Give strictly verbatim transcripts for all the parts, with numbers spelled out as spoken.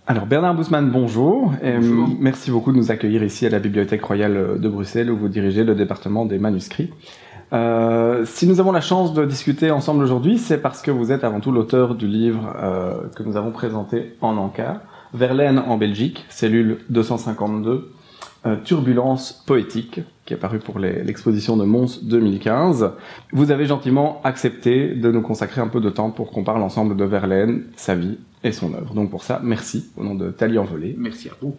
Alors Bernard Bousman, bonjour. Et Bonjour. Merci beaucoup de nous accueillir ici à la Bibliothèque royale de Bruxelles où vous dirigez le département des manuscrits. Euh, si nous avons la chance de discuter ensemble aujourd'hui, c'est parce que vous êtes avant tout l'auteur du livre euh, que nous avons présenté en encart, Verlaine en Belgique, cellule deux cent cinquante-deux, euh, Turbulence poétique, qui est paru pour l'exposition de Mons deux mille quinze. Vous avez gentiment accepté de nous consacrer un peu de temps pour qu'on parle ensemble de Verlaine, sa vie et son œuvre. Donc pour ça, merci, au nom de Thalie Envolé. Merci à vous.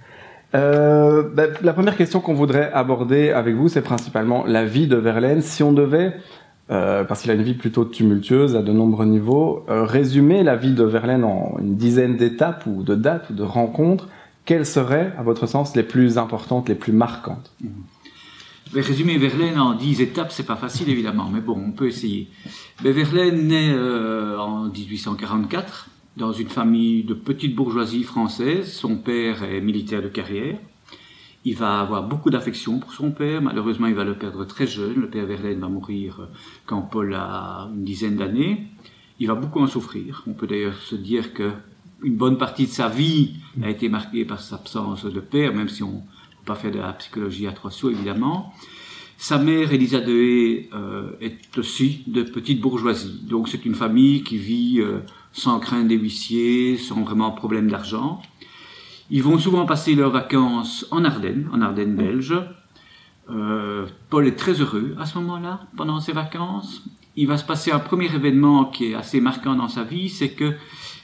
euh, bah, la première question qu'on voudrait aborder avec vous, c'est principalement la vie de Verlaine. Si on devait, euh, parce qu'il a une vie plutôt tumultueuse à de nombreux niveaux, euh, résumer la vie de Verlaine en une dizaine d'étapes ou de dates ou de rencontres, quelles seraient, à votre sens, les plus importantes, les plus marquantes? Mmh. Je vais résumer Verlaine en dix étapes, c'est pas facile évidemment, mais bon, on peut essayer. Mais Verlaine naît euh, en dix-huit cent quarante-quatre dans une famille de petite bourgeoisie française. Son père est militaire de carrière. Il va avoir beaucoup d'affection pour son père. Malheureusement, il va le perdre très jeune. Le père Verlaine va mourir quand Paul a une dizaine d'années. Il va beaucoup en souffrir. On peut d'ailleurs se dire que une bonne partie de sa vie a été marquée par cette absence de père, même si on ne peut pas faire de la psychologie à trois sauts, évidemment. Sa mère, Elisa de Haye, euh, est aussi de petite bourgeoisie. Donc c'est une famille qui vit euh, sans crainte des huissiers, sans vraiment problème d'argent. Ils vont souvent passer leurs vacances en Ardennes, en Ardennes belges. Euh, Paul est très heureux à ce moment-là, pendant ses vacances. Il va se passer un premier événement qui est assez marquant dans sa vie, c'est que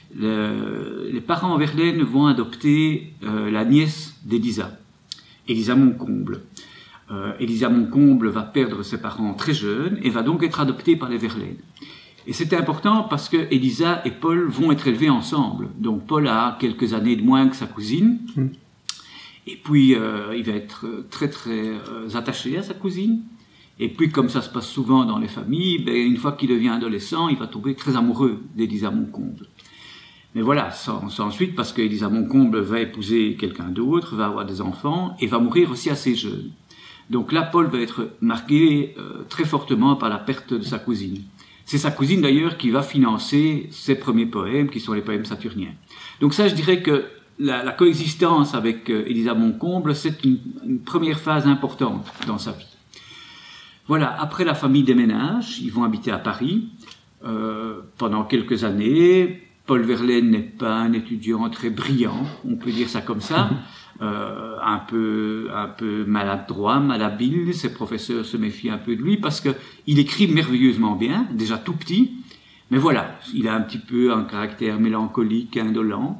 Le, les parents Verlaine vont adopter euh, la nièce d'Elisa, Elisa Moncomble. Euh, Elisa Moncomble va perdre ses parents très jeunes et va donc être adoptée par les Verlaine. Et c'est important parce que Elisa et Paul vont être élevés ensemble. Donc Paul a quelques années de moins que sa cousine. Mmh. Et puis euh, il va être très très euh, attaché à sa cousine. Et puis comme ça se passe souvent dans les familles, ben, une fois qu'il devient adolescent, il va tomber très amoureux d'Elisa Moncomble. Mais voilà, sans, sans ensuite, parce qu'Elisa Moncomble va épouser quelqu'un d'autre, va avoir des enfants, et va mourir aussi assez jeune. Donc là, Paul va être marqué euh, très fortement par la perte de sa cousine. C'est sa cousine d'ailleurs qui va financer ses premiers poèmes, qui sont les poèmes saturniens. Donc ça, je dirais que la, la coexistence avec euh, Elisa Moncomble, c'est une, une première phase importante dans sa vie. Voilà, après la famille déménage, ils vont habiter à Paris euh, pendant quelques années. Paul Verlaine n'est pas un étudiant très brillant, on peut dire ça comme ça, euh, un peu, un peu maladroit, malhabile. Ses professeurs se méfient un peu de lui parce qu'il écrit merveilleusement bien, déjà tout petit, mais voilà, il a un petit peu un caractère mélancolique, indolent.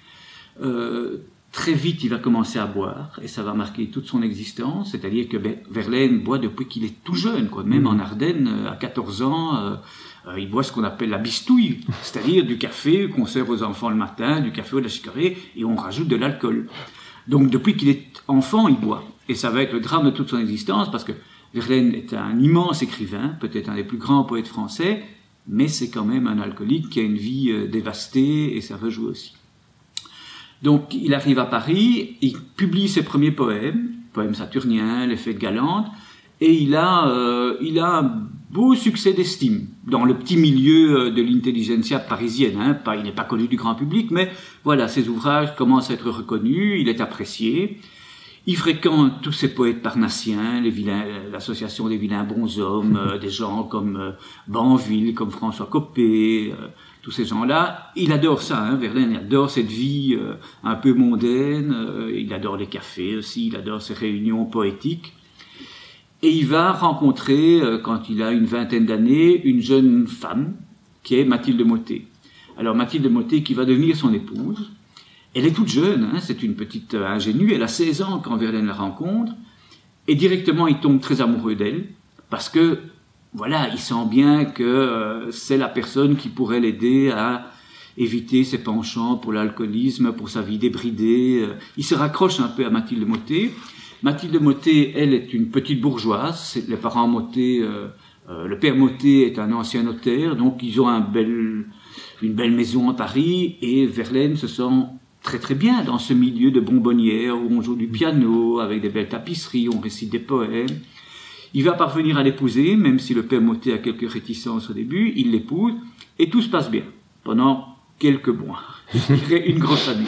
Euh, très vite, il va commencer à boire et ça va marquer toute son existence, c'est-à-dire que Verlaine boit depuis qu'il est tout jeune, quoi. Même en Ardennes, à quatorze ans, euh, Euh, il boit ce qu'on appelle la bistouille, c'est-à-dire du café qu'on sert aux enfants le matin, du café ou de la chicorée, et on rajoute de l'alcool. Donc depuis qu'il est enfant, il boit. Et ça va être le drame de toute son existence, parce que Verlaine est un immense écrivain, peut-être un des plus grands poètes français, mais c'est quand même un alcoolique qui a une vie euh, dévastée, et ça veut jouer aussi. Donc il arrive à Paris, il publie ses premiers poèmes, poèmes saturniens, Les Fêtes galantes, et il a, euh, il a un beau succès d'estime dans le petit milieu de l'intelligentsia parisienne. Hein. Pas, il n'est pas connu du grand public, mais voilà, ses ouvrages commencent à être reconnus, il est apprécié. Il fréquente tous ces poètes parnassiens, les vilains, l'association des vilains bonshommes, euh, des gens comme euh, Banville, comme François Coppée, euh, tous ces gens-là. Il adore ça, hein, Verlaine, il adore cette vie euh, un peu mondaine, euh, il adore les cafés aussi, il adore ces réunions poétiques. Et il va rencontrer, euh, quand il a une vingtaine d'années, une jeune femme qui est Mathilde Mottet. Alors Mathilde Mottet qui va devenir son épouse. Elle est toute jeune, hein, c'est une petite euh, ingénue, elle a seize ans quand Verlaine la rencontre. Et directement, il tombe très amoureux d'elle, parce que, voilà, il sent bien que euh, c'est la personne qui pourrait l'aider à éviter ses penchants pour l'alcoolisme, pour sa vie débridée. Euh, il se raccroche un peu à Mathilde Mottet. Mathilde Mottet, elle, est une petite bourgeoise. Les parents Mottet, euh, euh, le père Mottet est un ancien notaire, donc ils ont un bel, une belle maison à Paris, et Verlaine se sent très très bien dans ce milieu de bonbonnières où on joue du piano, avec des belles tapisseries, on récite des poèmes. Il va parvenir à l'épouser, même si le père Mottet a quelques réticences au début, il l'épouse, et tout se passe bien. Pendant quelques mois, je dirais une grosse année.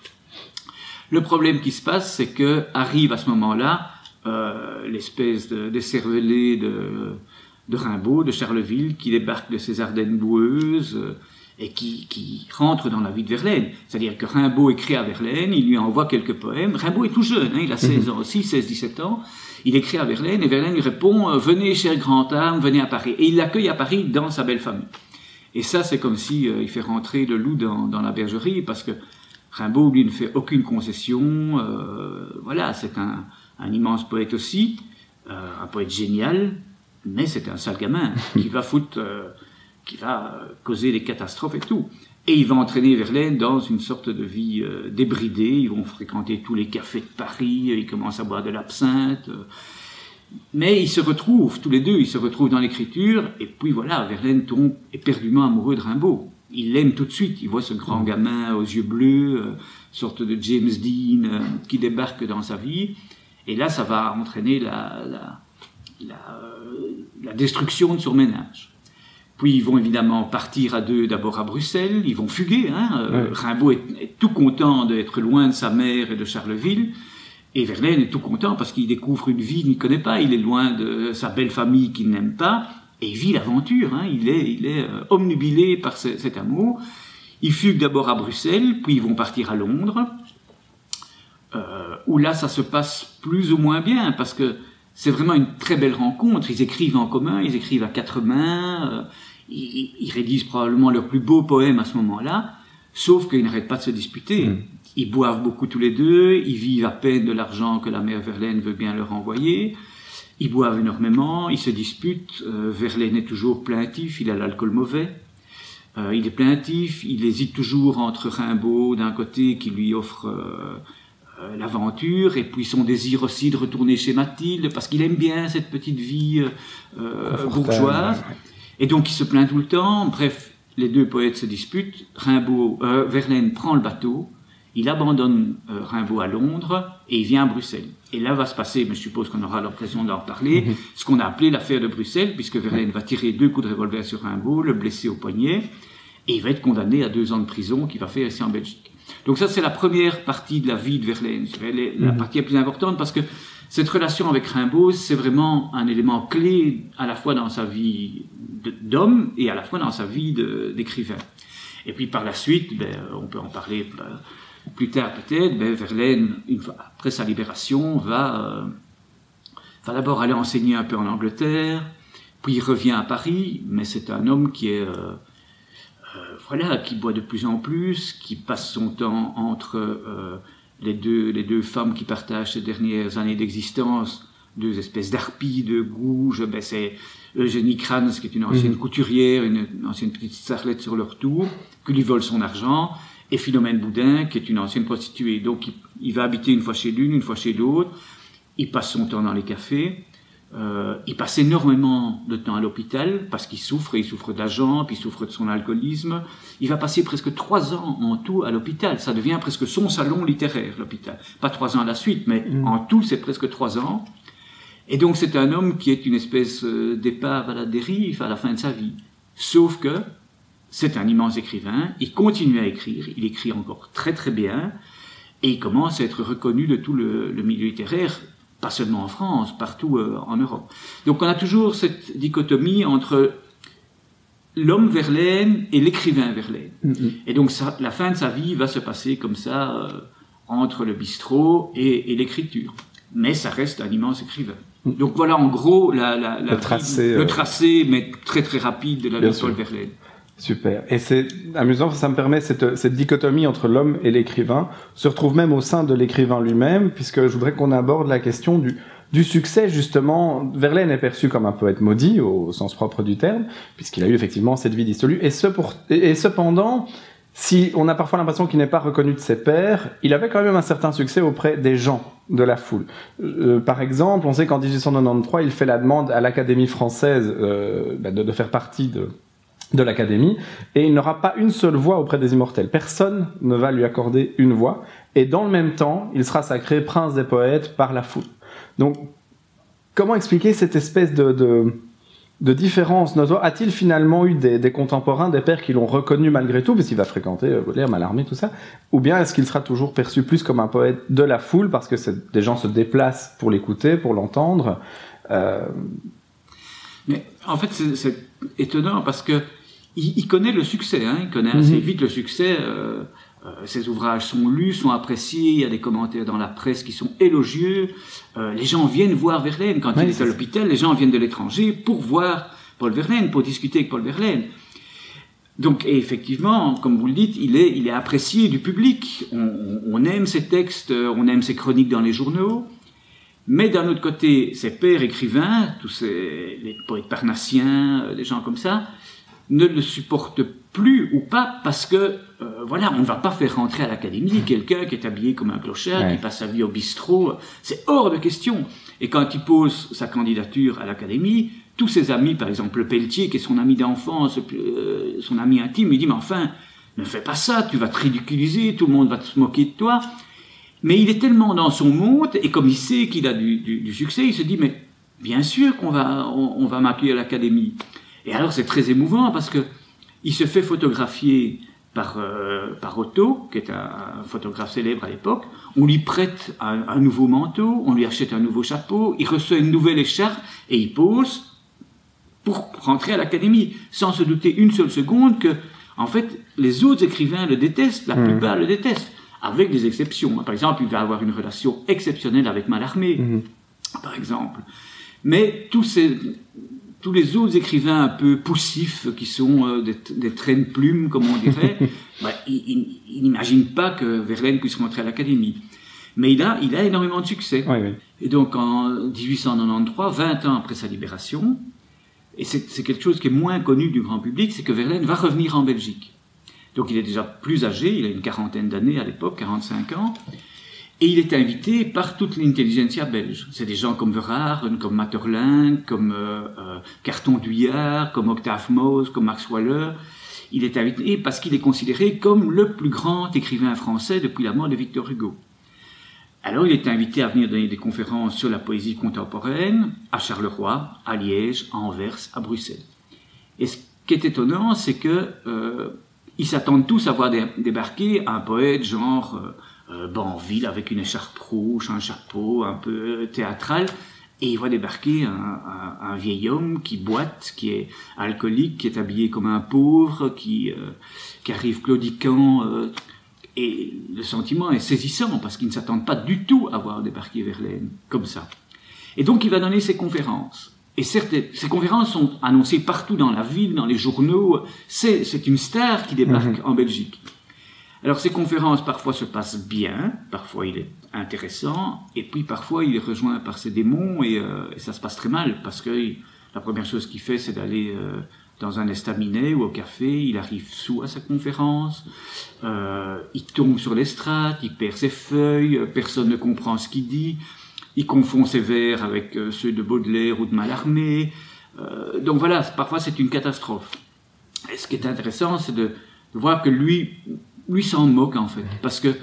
Le problème qui se passe, c'est que arrive à ce moment-là euh, l'espèce de, de cervelé de, de Rimbaud, de Charleville, qui débarque de ces Ardennes boueuses euh, et qui, qui rentre dans la vie de Verlaine. C'est-à-dire que Rimbaud écrit à Verlaine, il lui envoie quelques poèmes. Rimbaud est tout jeune, hein, il a seize ans aussi, seize dix-sept ans. Il écrit à Verlaine et Verlaine lui répond euh, « Venez, cher grand âme, venez à Paris ». Et il l'accueille à Paris dans sa belle famille. Et ça, c'est comme si euh, il fait rentrer le loup dans, dans la bergerie, parce que Rimbaud, lui, ne fait aucune concession. Euh, voilà, c'est un, un immense poète aussi, euh, un poète génial, mais c'est un sale gamin qui va foutre, euh, qui va causer des catastrophes et tout. Et il va entraîner Verlaine dans une sorte de vie euh, débridée. Ils vont fréquenter tous les cafés de Paris, ils commencent à boire de l'absinthe. Euh, mais ils se retrouvent, tous les deux, ils se retrouvent dans l'écriture, et puis voilà, Verlaine tombe éperdument amoureux de Rimbaud. Il l'aime tout de suite, il voit ce grand gamin aux yeux bleus, euh, sorte de James Dean, euh, qui débarque dans sa vie, et là ça va entraîner la, la, la, euh, la destruction de son ménage. Puis ils vont évidemment partir à deux, d'abord à Bruxelles, ils vont fuguer, hein, euh, ouais. Rimbaud est, est tout content d'être loin de sa mère et de Charleville, et Verlaine est tout content parce qu'il découvre une vie qu'il ne connaît pas, il est loin de sa belle famille qu'il n'aime pas, et il vit l'aventure, hein. il est, il est euh, omnubilé par ce, cet amour. Ils fuguent d'abord à Bruxelles, puis ils vont partir à Londres, euh, où là ça se passe plus ou moins bien, parce que c'est vraiment une très belle rencontre. Ils écrivent en commun, ils écrivent à quatre mains, euh, ils, ils rédigent probablement leur plus beau poème à ce moment-là, sauf qu'ils n'arrêtent pas de se disputer. Mmh. Ils boivent beaucoup tous les deux, ils vivent à peine de l'argent que la mère Verlaine veut bien leur envoyer. Ils boivent énormément, ils se disputent. Euh, Verlaine est toujours plaintif, il a l'alcool mauvais. Euh, il est plaintif, il hésite toujours entre Rimbaud d'un côté qui lui offre euh, euh, l'aventure, et puis son désir aussi de retourner chez Mathilde parce qu'il aime bien cette petite vie euh, bourgeoise. Et donc il se plaint tout le temps. Bref, les deux poètes se disputent. Rimbaud, euh, Verlaine prend le bateau. Il abandonne euh, Rimbaud à Londres et il vient à Bruxelles. Et là va se passer, mais je suppose qu'on aura l'occasion d'en parler, mmh. ce qu'on a appelé l'affaire de Bruxelles, puisque Verlaine va tirer deux coups de revolver sur Rimbaud, le blesser au poignet, et il va être condamné à deux ans de prison qu'il va faire ici en Belgique. Donc ça, c'est la première partie de la vie de Verlaine, je dirais, la mmh. partie la plus importante, parce que cette relation avec Rimbaud, c'est vraiment un élément clé à la fois dans sa vie d'homme et à la fois dans sa vie d'écrivain. Et puis par la suite, ben, on peut en parler... Ben, plus tard peut-être, ben Verlaine, une fois après sa libération, va, euh, va d'abord aller enseigner un peu en Angleterre, puis il revient à Paris, mais c'est un homme qui est, euh, euh, voilà, qui boit de plus en plus, qui passe son temps entre euh, les deux, les deux femmes qui partagent ces dernières années d'existence, deux espèces d'harpies, de gouges. Ben c'est Eugénie Kranz, qui est une ancienne mmh. couturière, une, une ancienne petite starlette sur leur tour, qui lui vole son argent. Et Philomène Boudin, qui est une ancienne prostituée. Donc, il, il va habiter une fois chez l'une, une fois chez l'autre. Il passe son temps dans les cafés. Euh, il passe énormément de temps à l'hôpital parce qu'il souffre. Il souffre d'agent, puis il souffre de son alcoolisme. Il va passer presque trois ans en tout à l'hôpital. Ça devient presque son salon littéraire, l'hôpital. Pas trois ans à la suite, mais mmh. en tout, c'est presque trois ans. Et donc, c'est un homme qui est une espèce d'épave à la dérive à la fin de sa vie. Sauf que c'est un immense écrivain, il continue à écrire, il écrit encore très très bien, et il commence à être reconnu de tout le, le milieu littéraire, pas seulement en France, partout euh, en Europe. Donc on a toujours cette dichotomie entre l'homme Verlaine et l'écrivain Verlaine. Mm-hmm. Et donc ça, la fin de sa vie va se passer comme ça, euh, entre le bistrot et, et l'écriture. Mais ça reste un immense écrivain. Mm-hmm. Donc voilà en gros la, la, la le, tracé, vie, euh... le tracé, mais très très rapide de la vie de Paul Verlaine. Super. Et c'est amusant, ça me permet cette, cette dichotomie entre l'homme et l'écrivain se retrouve même au sein de l'écrivain lui-même, puisque je voudrais qu'on aborde la question du, du succès, justement. Verlaine est perçu comme un poète maudit, au sens propre du terme, puisqu'il a eu effectivement cette vie dissolue. Et, ce pour, et, et cependant, si on a parfois l'impression qu'il n'est pas reconnu de ses pairs, il avait quand même un certain succès auprès des gens, de la foule. Euh, par exemple, on sait qu'en dix-huit cent quatre-vingt-treize, il fait la demande à l'Académie française euh, de, de faire partie de... de l'Académie, et il n'aura pas une seule voix auprès des immortels. Personne ne va lui accorder une voix, et dans le même temps, il sera sacré prince des poètes par la foule. Donc, comment expliquer cette espèce de, de, de différences notoires. A-t-il finalement eu des, des contemporains, des pères qui l'ont reconnu malgré tout, parce qu'il va fréquenter euh, Baudelaire, Mallarmé, tout ça, ou bien est-ce qu'il sera toujours perçu plus comme un poète de la foule, parce que des gens se déplacent pour l'écouter, pour l'entendre euh... Mais en fait, c'est étonnant, parce que il, il connaît le succès, hein, il connaît assez mm-hmm. vite le succès. Euh, euh, ses ouvrages sont lus, sont appréciés, il y a des commentaires dans la presse qui sont élogieux. Euh, les gens viennent voir Verlaine. Quand oui, il est à l'hôpital, les gens viennent de l'étranger pour voir Paul Verlaine, pour discuter avec Paul Verlaine. Donc, et effectivement, comme vous le dites, il est, il est apprécié du public. On, on, on aime ses textes, on aime ses chroniques dans les journaux. Mais d'un autre côté, ses pairs écrivains, tous ces, les poètes parnassiens, des gens comme ça, ne le supportent plus ou pas parce que, euh, voilà, on ne va pas faire rentrer à l'académie quelqu'un qui est habillé comme un clochard, ouais. qui passe sa vie au bistrot. C'est hors de question. Et quand il pose sa candidature à l'académie, tous ses amis, par exemple le Pelletier, qui est son ami d'enfance, euh, son ami intime, lui dit « Mais enfin, ne fais pas ça, tu vas te ridiculiser, tout le monde va se moquer de toi. » Mais il est tellement dans son monde, et comme il sait qu'il a du, du, du succès, il se dit « Mais bien sûr qu'on va, on, on va m'accueillir à l'académie. » Et alors c'est très émouvant parce que il se fait photographier par, euh, par Otto, qui est un, un photographe célèbre à l'époque. On lui prête un, un nouveau manteau, on lui achète un nouveau chapeau, il reçoit une nouvelle écharpe et il pose pour rentrer à l'académie, sans se douter une seule seconde que, en fait, les autres écrivains le détestent, la mmh. plupart le détestent, avec des exceptions. Par exemple, il va avoir une relation exceptionnelle avec Mallarmé, mmh. par exemple. Mais tous ces... tous les autres écrivains un peu poussifs, qui sont euh, des, des traits de plume, comme on dirait, bah, ils, ils, ils n'imaginent pas que Verlaine puisse rentrer à l'académie. Mais il a, il a énormément de succès. Oui, oui. Et donc, en dix-huit cent quatre-vingt-treize, vingt ans après sa libération, et c'est quelque chose qui est moins connu du grand public, c'est que Verlaine va revenir en Belgique. Donc, il est déjà plus âgé, il a une quarantaine d'années à l'époque, quarante-cinq ans, et il est invité par toute l'intelligentsia belge. C'est des gens comme Verhaeren, comme Maeterlinck, comme euh, euh, Carton Duyard, comme Octave Mauss, comme Max Waller. Il est invité parce qu'il est considéré comme le plus grand écrivain français depuis la mort de Victor Hugo. Alors il est invité à venir donner des conférences sur la poésie contemporaine à Charleroi, à Liège, à Anvers, à Bruxelles. Et ce qui est étonnant, c'est que euh, ils s'attendent tous à voir dé débarquer un poète genre... Euh, Euh, Banville avec une écharpe rouge, un chapeau un peu théâtral, et il voit débarquer un, un, un vieil homme qui boite, qui est alcoolique, qui est habillé comme un pauvre, qui, euh, qui arrive claudiquant, euh, et le sentiment est saisissant parce qu'ils ne s'attendent pas du tout à voir débarquer Verlaine comme ça. Et donc il va donner ses conférences. Et certes, ces conférences sont annoncées partout dans la ville, dans les journaux. C'est une star qui débarque mmh. en Belgique. Alors ces conférences parfois se passent bien, parfois il est intéressant, et puis parfois il est rejoint par ses démons et, euh, et ça se passe très mal parce que il, la première chose qu'il fait c'est d'aller euh, dans un estaminet ou au café, il arrive sous à sa conférence, euh, il tombe sur l'estrade, il perd ses feuilles, personne ne comprend ce qu'il dit, il confond ses vers avec euh, ceux de Baudelaire ou de Mallarmé, euh, donc voilà, parfois c'est une catastrophe. Et ce qui est intéressant c'est de, de voir que lui lui s'en moque en fait, parce que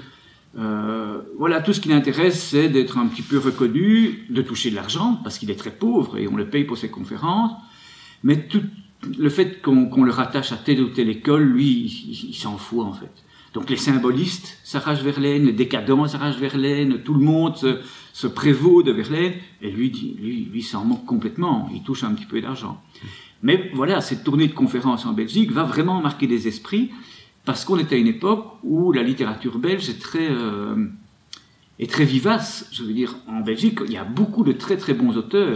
euh, voilà, tout ce qui l'intéresse c'est d'être un petit peu reconnu, de toucher de l'argent, parce qu'il est très pauvre et on le paye pour ses conférences, mais tout le fait qu'on qu'on le rattache à telle ou telle école, lui, il, il s'en fout en fait. Donc les symbolistes s'arrachent Verlaine, les décadents s'arrachent Verlaine, tout le monde se, se prévaut de Verlaine, et lui, lui, lui s'en moque complètement, il touche un petit peu d'argent. Mais voilà, cette tournée de conférences en Belgique va vraiment marquer des esprits, parce qu'on est à une époque où la littérature belge est très, euh, est très vivace. Je veux dire, en Belgique, il y a beaucoup de très très bons auteurs,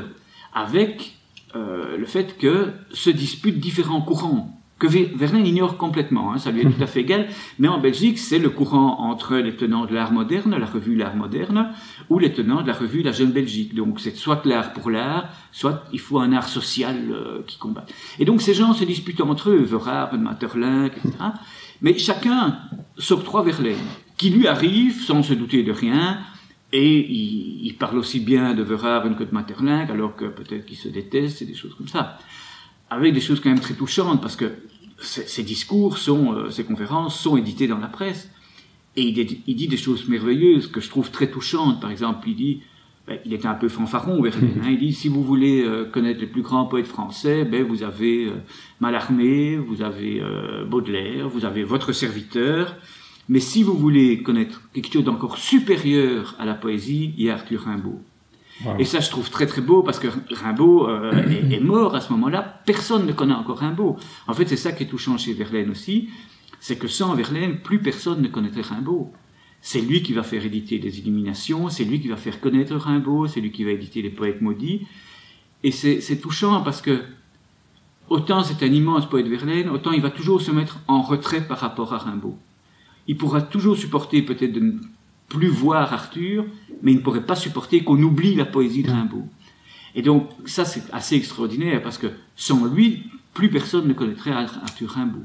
avec euh, le fait que se disputent différents courants, que Verlaine ignore complètement, hein, ça lui est tout à fait égal, mais en Belgique, c'est le courant entre les tenants de l'art moderne, la revue L'Art moderne, ou les tenants de la revue La Jeune Belgique. Donc c'est soit l'art pour l'art, soit il faut un art social euh, qui combat. Et donc ces gens se disputent entre eux, Verhaeren, Maeterlinck, et cetera, mais chacun s'octroie Verlaine, qui lui arrive sans se douter de rien, et il, il parle aussi bien de Verhaeren que de Maeterlinck, alors que peut-être qu'ils se détestent, et des choses comme ça. Avec des choses quand même très touchantes, parce que ces discours, sont, euh, ces conférences sont éditées dans la presse, et il, il dit des choses merveilleuses que je trouve très touchantes. Par exemple, il dit ben, il était un peu fanfaron, Verlaine. Hein. Il dit, si vous voulez euh, connaître les plus grands poètes français, ben, vous avez euh, Mallarmé, vous avez euh, Baudelaire, vous avez votre serviteur. Mais si vous voulez connaître quelque chose d'encore supérieur à la poésie, il y a Arthur Rimbaud. Wow. Et ça, je trouve très très beau, parce que Rimbaud euh, est, est mort à ce moment-là. Personne ne connaît encore Rimbaud. En fait, c'est ça qui est touchant chez Verlaine aussi, c'est que sans Verlaine, plus personne ne connaîtrait Rimbaud. C'est lui qui va faire éditer les Illuminations, c'est lui qui va faire connaître Rimbaud, c'est lui qui va éditer les Poètes maudits. Et c'est touchant parce que, autant c'est un immense poète Verlaine, autant il va toujours se mettre en retrait par rapport à Rimbaud. Il pourra toujours supporter peut-être de ne plus voir Arthur, mais il ne pourrait pas supporter qu'on oublie la poésie de Rimbaud. Et donc, ça c'est assez extraordinaire, parce que sans lui, plus personne ne connaîtrait Arthur Rimbaud.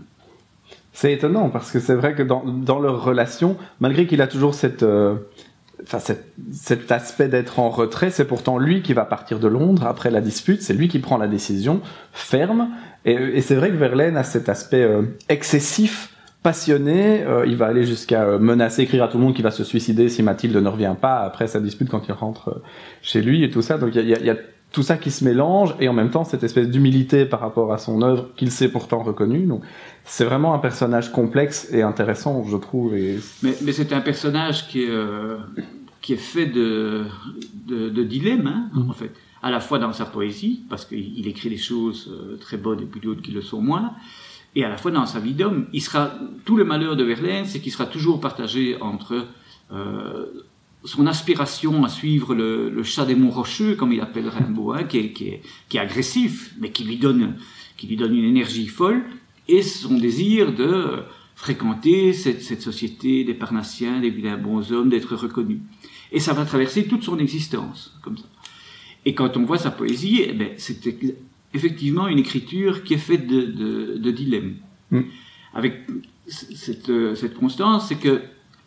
C'est étonnant, parce que c'est vrai que dans, dans leur relation, malgré qu'il a toujours cette, euh, enfin cette, cet aspect d'être en retrait, c'est pourtant lui qui va partir de Londres après la dispute, c'est lui qui prend la décision ferme, et, et c'est vrai que Verlaine a cet aspect euh, excessif, passionné, euh, il va aller jusqu'à menacer, écrire à tout le monde qu'il va se suicider si Mathilde ne revient pas après sa dispute quand il rentre chez lui et tout ça, donc il y a, y a tout ça qui se mélange, et en même temps cette espèce d'humilité par rapport à son œuvre qu'il s'est pourtant reconnue. Donc c'est vraiment un personnage complexe et intéressant, je trouve. Et... Mais, mais c'est un personnage qui est, euh, qui est fait de, de, de dilemmes, hein, mmh. en fait. À la fois dans sa poésie, parce qu'il écrit des choses très bonnes et puis d'autres qui le sont moins, et à la fois dans sa vie d'homme. Il sera, tout le malheur de Verlaine, c'est qu'il sera toujours partagé entre... Euh, son aspiration à suivre le, le chat des monts rocheux, comme il appelle Rimbaud, hein, qui, est, qui, est, qui est agressif, mais qui lui donne, qui lui donne une énergie folle, et son désir de fréquenter cette, cette société des Parnassiens, des vilains bonshommes, d'être reconnu. Et ça va traverser toute son existence, comme ça. Et quand on voit sa poésie, eh ben, c'est effectivement une écriture qui est faite de, de, de dilemmes. Mm. Avec cette, cette constance, c'est que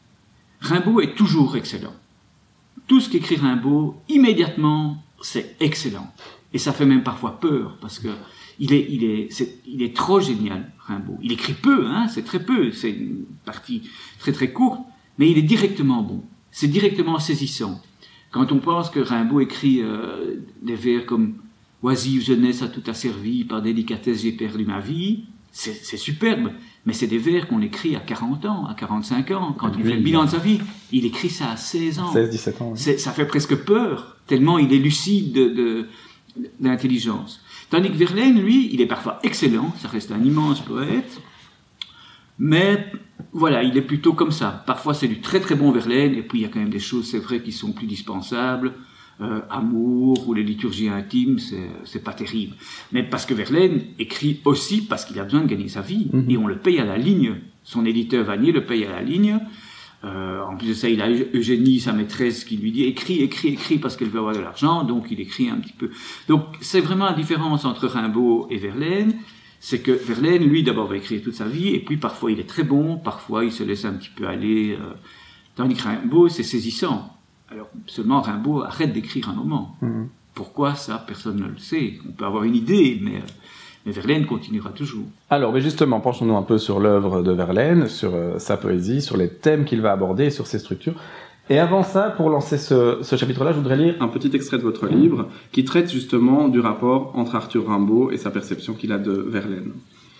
Rimbaud est toujours excellent. Tout ce qu'écrit Rimbaud, immédiatement, c'est excellent. Et ça fait même parfois peur, parce que il est, il est, c'est, il est trop génial, Rimbaud. Il écrit peu, hein, c'est très peu, c'est une partie très très courte, mais il est directement bon. C'est directement saisissant. Quand on pense que Rimbaud écrit euh, des vers comme « Oisive jeunesse a tout asservi, par délicatesse j'ai perdu ma vie », c'est superbe. Mais c'est des vers qu'on écrit à quarante ans, à quarante-cinq ans. Quand on fait le bilan de sa vie, il écrit ça à seize ans. seize, dix-sept ans. Oui. Ça fait presque peur, tellement il est lucide d'intelligence. Tandis que Verlaine, lui, il est parfois excellent, ça reste un immense poète, mais voilà, il est plutôt comme ça. Parfois c'est du très très bon Verlaine, et puis il y a quand même des choses, c'est vrai, qui sont plus dispensables. Euh, Amour ou les liturgies intimes, c'est pas terrible. Mais parce que Verlaine écrit aussi parce qu'il a besoin de gagner sa vie. Mm-hmm. Et on le paye à la ligne. Son éditeur Vanier le paye à la ligne. Euh, en plus de ça, il a Eugénie, sa maîtresse, qui lui dit écris, écris, écris parce qu'elle veut avoir de l'argent. Donc il écrit un petit peu. Donc c'est vraiment la différence entre Rimbaud et Verlaine. C'est que Verlaine, lui, d'abord va écrire toute sa vie. Et puis parfois il est très bon. Parfois il se laisse un petit peu aller. Euh, tandis que Rimbaud, c'est saisissant. Alors, seulement Rimbaud arrête d'écrire un moment. Mmh. Pourquoi ça, personne ne le sait. On peut avoir une idée, mais, mais Verlaine continuera toujours. Alors, mais justement, penchons-nous un peu sur l'œuvre de Verlaine, sur euh, sa poésie, sur les thèmes qu'il va aborder, sur ses structures. Et avant ça, pour lancer ce, ce chapitre-là, je voudrais lire un petit extrait de votre livre qui traite justement du rapport entre Arthur Rimbaud et sa perception qu'il a de Verlaine.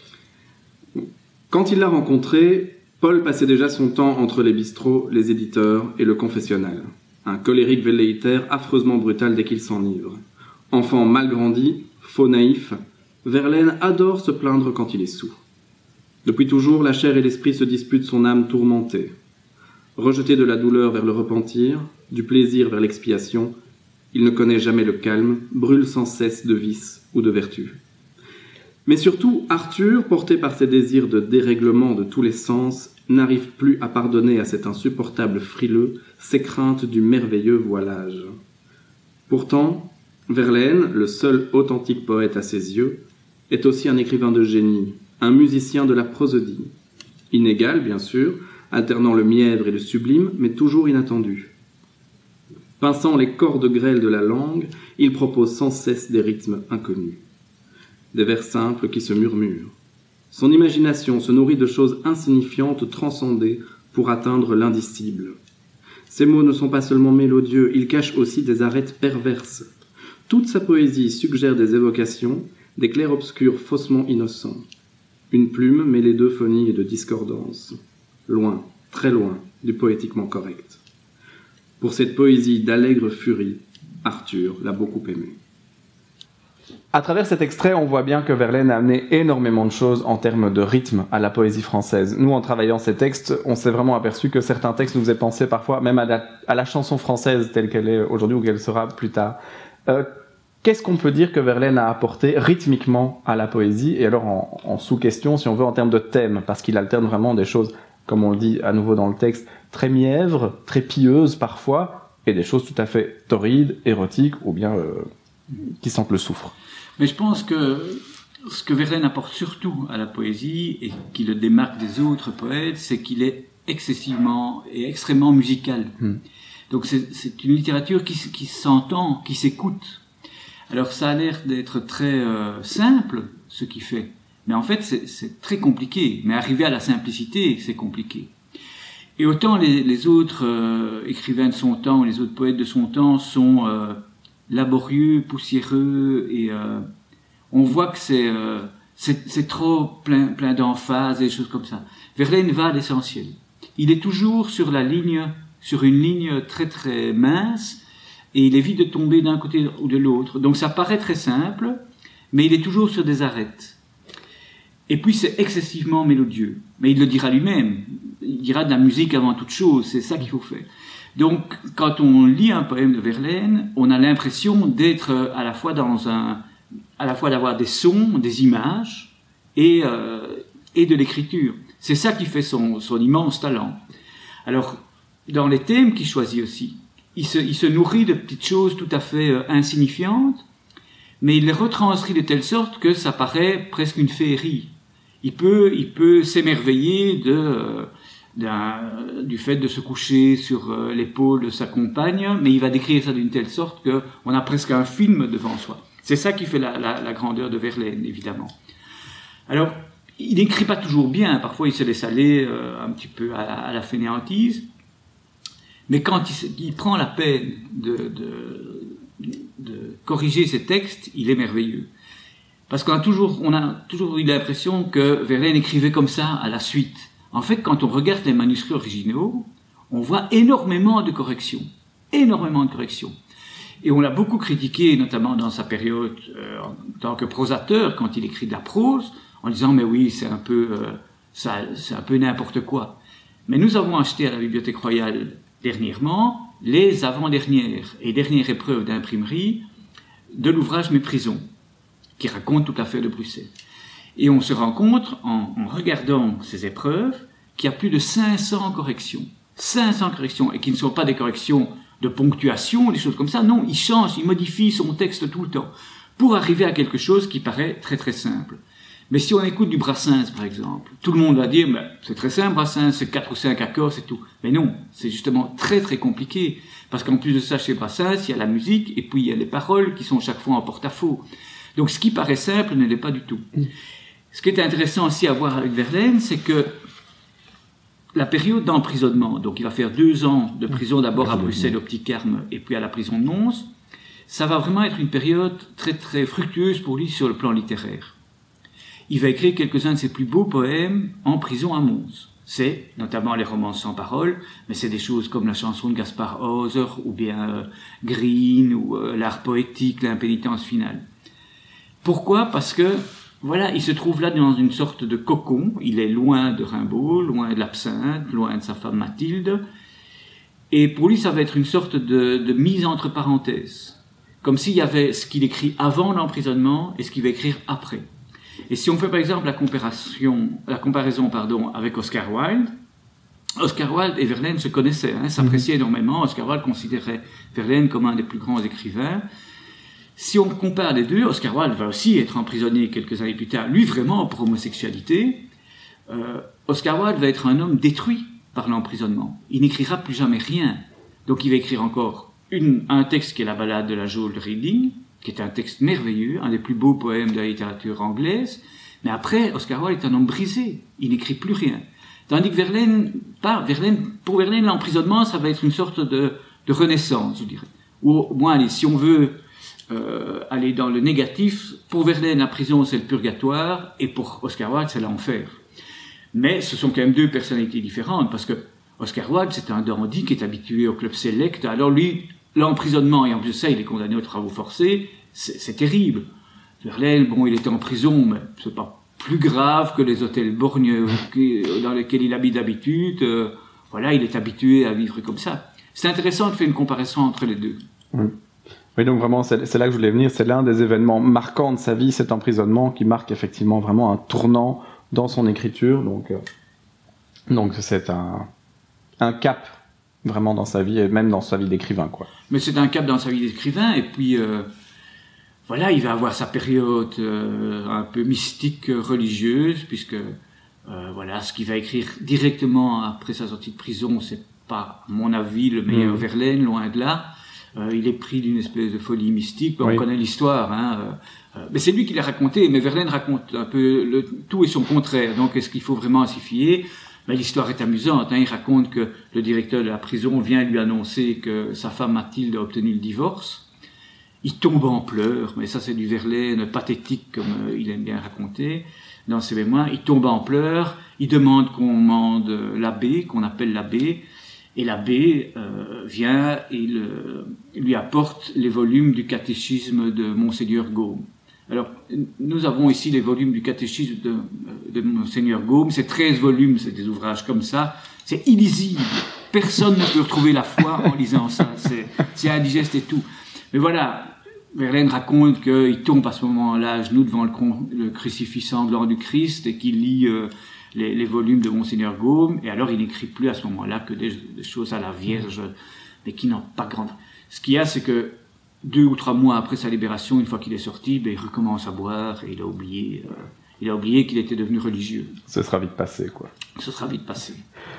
Quand il l'a rencontré, Paul passait déjà son temps entre les bistrots, les éditeurs et le confessionnal. Un colérique velléitaire affreusement brutal dès qu'il s'enivre. Enfant mal grandi, faux naïf, Verlaine adore se plaindre quand il est saoul. Depuis toujours, la chair et l'esprit se disputent son âme tourmentée. Rejeté de la douleur vers le repentir, du plaisir vers l'expiation, il ne connaît jamais le calme, brûle sans cesse de vice ou de vertu. Mais surtout, Arthur, porté par ses désirs de dérèglement de tous les sens, n'arrive plus à pardonner à cet insupportable frileux ses craintes du merveilleux voilage. Pourtant, Verlaine, le seul authentique poète à ses yeux, est aussi un écrivain de génie, un musicien de la prosodie. Inégal, bien sûr, alternant le mièvre et le sublime, mais toujours inattendu. Pinçant les cordes grêles de la langue, il propose sans cesse des rythmes inconnus. Des vers simples qui se murmurent. Son imagination se nourrit de choses insignifiantes transcendées pour atteindre l'indicible. Ces mots ne sont pas seulement mélodieux, ils cachent aussi des arêtes perverses. Toute sa poésie suggère des évocations, des clairs-obscurs faussement innocents. Une plume mêlée d'euphonie et de discordance. Loin, très loin, du poétiquement correct. Pour cette poésie d'allègre furie, Arthur l'a beaucoup aimée. À travers cet extrait, on voit bien que Verlaine a amené énormément de choses en termes de rythme à la poésie française. Nous, en travaillant ces textes, on s'est vraiment aperçu que certains textes nous faisaient penser parfois même à la, à la chanson française telle qu'elle est aujourd'hui ou qu'elle sera plus tard. Euh, Qu'est-ce qu'on peut dire que Verlaine a apporté rythmiquement à la poésie? Et alors en, en sous-question, si on veut, en termes de thème, parce qu'il alterne vraiment des choses, comme on le dit à nouveau dans le texte, très mièvres, très pieuses parfois, et des choses tout à fait torrides, érotiques, ou bien euh, qui sentent le soufre. Mais je pense que ce que Verlaine apporte surtout à la poésie, et qui le démarque des autres poètes, c'est qu'il est excessivement et extrêmement musical. Hmm. Donc c'est une littérature qui, qui s'entend, qui s'écoute. Alors ça a l'air d'être très euh, simple, ce qu'il fait. Mais en fait, c'est très compliqué. Mais arriver à la simplicité, c'est compliqué. Et autant les, les autres euh, écrivains de son temps, les autres poètes de son temps sont euh, laborieux, poussiéreux, et euh, on voit que c'est euh, c'est trop plein, plein d'emphase et des choses comme ça. Verlaine va à l'essentiel. Il est toujours sur la ligne, sur une ligne très très mince, et il évite de tomber d'un côté ou de l'autre. Donc ça paraît très simple, mais il est toujours sur des arêtes. Et puis c'est excessivement mélodieux. Mais il le dira lui-même. Il dira de la musique avant toute chose, c'est ça qu'il faut faire. Donc quand on lit un poème de Verlaine, on a l'impression d'être à la fois dans un... à la fois d'avoir des sons, des images, et, euh, et de l'écriture. C'est ça qui fait son, son immense talent. Alors, dans les thèmes qu'il choisit aussi, Il se, il se nourrit de petites choses tout à fait euh, insignifiantes, mais il les retranscrit de telle sorte que ça paraît presque une féerie. Il peut, il peut s'émerveiller de, euh, du fait de se coucher sur euh, l'épaule de sa compagne, mais il va décrire ça d'une telle sorte qu'on a presque un film devant soi. C'est ça qui fait la, la, la grandeur de Verlaine, évidemment. Alors, il n'écrit pas toujours bien, parfois il se laisse aller euh, un petit peu à, à la fainéantise. Mais quand il, il prend la peine de, de, de corriger ses textes, il est merveilleux. Parce qu'on a toujours, on a toujours eu l'impression que Verlaine écrivait comme ça à la suite. En fait, quand on regarde les manuscrits originaux, on voit énormément de corrections. Énormément de corrections. Et on l'a beaucoup critiqué, notamment dans sa période euh, en tant que prosateur, quand il écrit de la prose, en disant « mais oui, c'est un peu, euh, ça, c'est un peu n'importe quoi ». Mais nous avons acheté à la Bibliothèque royale dernièrement les avant-dernières et dernières épreuves d'imprimerie de l'ouvrage Méprisons, qui raconte toute l'affaire de Bruxelles. Et on se rend compte, en, en regardant ces épreuves, qu'il y a plus de cinq cents corrections. cinq cents corrections, et qui ne sont pas des corrections de ponctuation, des choses comme ça. Non, il change, il modifie son texte tout le temps, pour arriver à quelque chose qui paraît très très simple. Mais si on écoute du Brassens, par exemple, tout le monde va dire ben, « c'est très simple, Brassens, c'est quatre ou cinq accords, c'est tout ». Mais non, c'est justement très très compliqué, parce qu'en plus de ça, chez Brassens, il y a la musique, et puis il y a les paroles qui sont chaque fois en porte-à-faux. Donc ce qui paraît simple ne l'est pas du tout. Ce qui est intéressant aussi à voir avec Verlaine, c'est que la période d'emprisonnement, donc il va faire deux ans de prison, d'abord à Bruxelles, au Petit Carme, et puis à la prison de Mons, ça va vraiment être une période très très fructueuse pour lui sur le plan littéraire. Il va écrire quelques-uns de ses plus beaux poèmes en prison à Mons. C'est notamment les romances sans paroles, mais c'est des choses comme la chanson de Gaspard Hauser, ou bien euh, Green, ou euh, l'art poétique, l'impénitence finale. Pourquoi? Parce que, voilà, il se trouve là dans une sorte de cocon, il est loin de Rimbaud, loin de l'absinthe, loin de sa femme Mathilde, et pour lui ça va être une sorte de, de mise entre parenthèses, comme s'il y avait ce qu'il écrit avant l'emprisonnement et ce qu'il va écrire après. Et si on fait par exemple la comparaison, la comparaison pardon, avec Oscar Wilde, Oscar Wilde et Verlaine se connaissaient, hein, s'appréciaient énormément. Oscar Wilde considérait Verlaine comme un des plus grands écrivains. Si on compare les deux, Oscar Wilde va aussi être emprisonné quelques années plus tard, lui vraiment pour homosexualité. Euh, Oscar Wilde va être un homme détruit par l'emprisonnement. Il n'écrira plus jamais rien. Donc il va écrire encore une, un texte qui est la ballade de la geôle de Reading, qui est un texte merveilleux, un des plus beaux poèmes de la littérature anglaise. Mais après, Oscar Wilde est un homme brisé. Il n'écrit plus rien. Tandis que Verlaine, pas Verlaine, pour Verlaine, l'emprisonnement, ça va être une sorte de, de renaissance, je dirais. Ou au moins, allez, si on veut euh, aller dans le négatif, pour Verlaine, la prison, c'est le purgatoire, et pour Oscar Wilde, c'est l'enfer. Mais ce sont quand même deux personnalités différentes, parce que Oscar Wilde, c'est un dandy qui est habitué au club select. Alors lui, l'emprisonnement, et en plus de ça, il est condamné aux travaux forcés, c'est terrible. Verlaine, bon, il était en prison, mais c'est pas plus grave que les hôtels borgneux dans lesquels il habite d'habitude. Euh, voilà, il est habitué à vivre comme ça. C'est intéressant de faire une comparaison entre les deux. Oui, oui, donc vraiment, c'est là que je voulais venir. C'est l'un des événements marquants de sa vie, cet emprisonnement, qui marque effectivement vraiment un tournant dans son écriture. Donc, euh, donc c'est un, un cap vraiment dans sa vie, et même dans sa vie d'écrivain, quoi. Mais c'est un cap dans sa vie d'écrivain, et puis... Euh, Voilà, il va avoir sa période euh, un peu mystique, euh, religieuse, puisque euh, voilà, ce qu'il va écrire directement après sa sortie de prison, c'est pas, à mon avis, le meilleur mmh. Verlaine, loin de là. Euh, il est pris d'une espèce de folie mystique. On oui. connaît l'histoire, hein. Euh, mais c'est lui qui l'a raconté. Mais Verlaine raconte un peu le tout et son contraire. Donc, est-ce qu'il faut vraiment s'y fier? Ben, l'histoire est amusante, hein. Il raconte que le directeur de la prison vient lui annoncer que sa femme Mathilde a obtenu le divorce. Il tombe en pleurs, mais ça c'est du Verlaine pathétique comme euh, il aime bien raconter dans ses mémoires. Il tombe en pleurs, il demande qu'on mande l'abbé, qu'on appelle l'abbé, et l'abbé euh, vient et le, lui apporte les volumes du catéchisme de Monseigneur Gaume. Alors, nous avons ici les volumes du catéchisme de, de Monseigneur Gaume, c'est treize volumes, c'est des ouvrages comme ça, c'est illisible, personne ne peut retrouver la foi en lisant ça, c'est indigeste et tout. Mais voilà, Verlaine raconte qu'il tombe à ce moment-là à genoux devant le, le crucifix sanglant du Christ et qu'il lit euh, les, les volumes de Monseigneur Gaume, et alors il n'écrit plus à ce moment-là que des, des choses à la Vierge, mais qui n'ont pas grande... Ce qu'il y a, c'est que deux ou trois mois après sa libération, une fois qu'il est sorti, ben, il recommence à boire et il a oublié, euh, il a oublié qu'il était devenu religieux. Ce sera vite passé, quoi. Ce sera vite passé.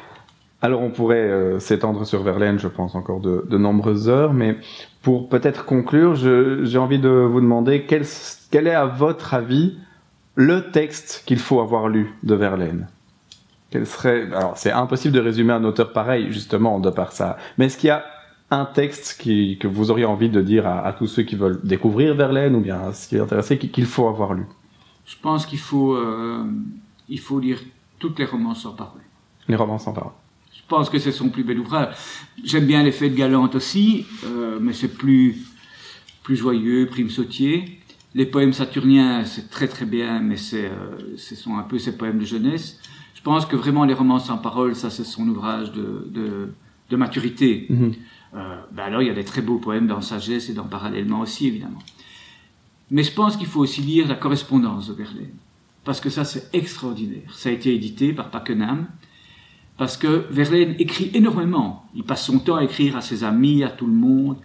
Alors on pourrait euh, s'étendre sur Verlaine, je pense, encore de, de nombreuses heures, mais pour peut-être conclure, j'ai envie de vous demander quel, quel est à votre avis le texte qu'il faut avoir lu de Verlaine. Quel serait... Alors c'est impossible de résumer un auteur pareil, justement, de par ça, mais est-ce qu'il y a un texte qui, que vous auriez envie de dire à, à tous ceux qui veulent découvrir Verlaine, ou bien ce qui est intéressé, qu'il faut avoir lu? Je pense qu'il faut, euh, il faut lire toutes les romances sans parole. Les romances sans parole. Je pense que c'est son plus bel ouvrage. J'aime bien les Fêtes galantes aussi, euh, mais c'est plus, plus joyeux, Prime Sautier. Les poèmes saturniens, c'est très très bien, mais c'est, euh, ce sont un peu ses poèmes de jeunesse. Je pense que vraiment les romances sans parole, ça c'est son ouvrage de, de, de maturité. Mm-hmm. euh, ben alors il y a des très beaux poèmes dans Sagesse et dans Parallèlement aussi, évidemment. Mais je pense qu'il faut aussi lire la correspondance de Verlaine, parce que ça c'est extraordinaire. Ça a été édité par Pakenham. Parce que Verlaine écrit énormément. Il passe son temps à écrire à ses amis, à tout le monde.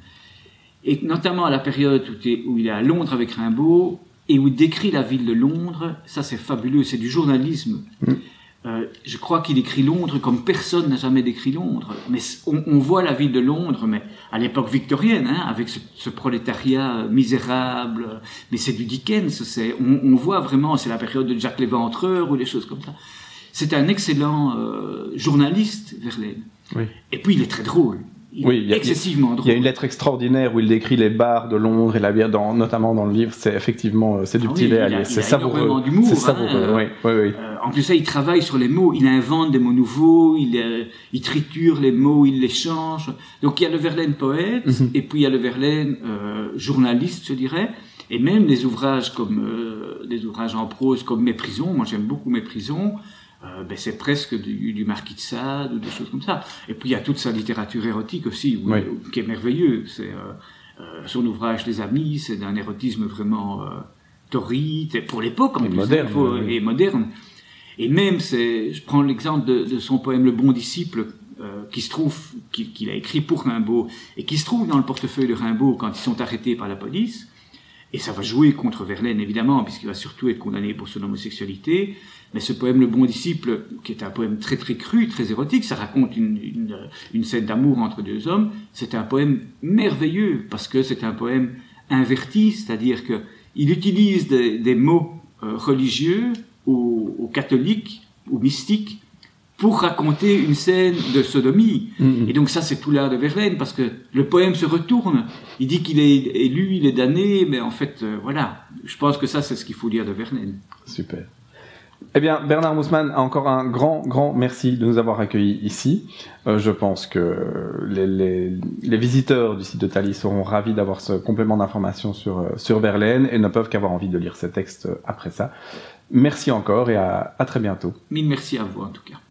Et notamment à la période où il est à Londres avec Rimbaud, et où il décrit la ville de Londres, ça c'est fabuleux, c'est du journalisme. Mmh. Euh, je crois qu'il écrit Londres comme personne n'a jamais décrit Londres. Mais on, on voit la ville de Londres, mais à l'époque victorienne, hein, avec ce, ce prolétariat misérable. Mais c'est du Dickens, on, on voit vraiment, c'est la période de Jacques Léventreur ou des choses comme ça. C'est un excellent euh, journaliste, Verlaine. Oui. Et puis, il est très drôle. Il oui, est excessivement drôle. Il y a une lettre extraordinaire où il décrit les bars de Londres et la bière, dans, notamment dans le livre. C'est effectivement, c'est du ah petit oui, lait à lire. C'est savoureux. C'est savoureux, hein, oui, oui, oui. Euh, en plus, ça, il travaille sur les mots. Il invente des mots nouveaux. Il, euh, il triture les mots, il les change. Donc, il y a le Verlaine poète, mm-hmm. et puis il y a le Verlaine euh, journaliste, je dirais. Et même des ouvrages comme euh, des ouvrages en prose comme Mes prisons. Moi, j'aime beaucoup Mes prisons. Euh, ben c'est presque du, du Marquis de Sade ou des choses comme ça. Et puis il y a toute sa littérature érotique aussi, où, oui. où, qui est merveilleux. C'est euh, euh, son ouvrage Les Amis, c'est d'un érotisme vraiment euh, torride, et pour l'époque en et plus, moderne, il faut, oui. et moderne. Et même, c'est, je prends l'exemple de, de son poème Le Bon Disciple, euh, qui se trouve, qu'il, qu'il a écrit pour Rimbaud, et qui se trouve dans le portefeuille de Rimbaud quand ils sont arrêtés par la police. Et ça va jouer contre Verlaine, évidemment, puisqu'il va surtout être condamné pour son homosexualité. Mais ce poème, Le Bon Disciple, qui est un poème très très cru, très érotique, ça raconte une, une, une scène d'amour entre deux hommes, c'est un poème merveilleux, parce que c'est un poème inverti, c'est-à-dire qu'il utilise des, des mots euh, religieux ou, ou catholiques ou mystiques pour raconter une scène de sodomie. Mmh. Et donc ça, c'est tout l'art de Verlaine, parce que le poème se retourne. Il dit qu'il est élu, il est damné, mais en fait, euh, voilà. Je pense que ça, c'est ce qu'il faut dire de Verlaine. Super. Eh bien, Bernard Moussemann, encore un grand, grand merci de nous avoir accueillis ici. Euh, je pense que les, les, les visiteurs du site de Thalie seront ravis d'avoir ce complément d'information sur, sur Verlaine et ne peuvent qu'avoir envie de lire ces textes après ça. Merci encore et à, à très bientôt. Mille merci à vous, en tout cas.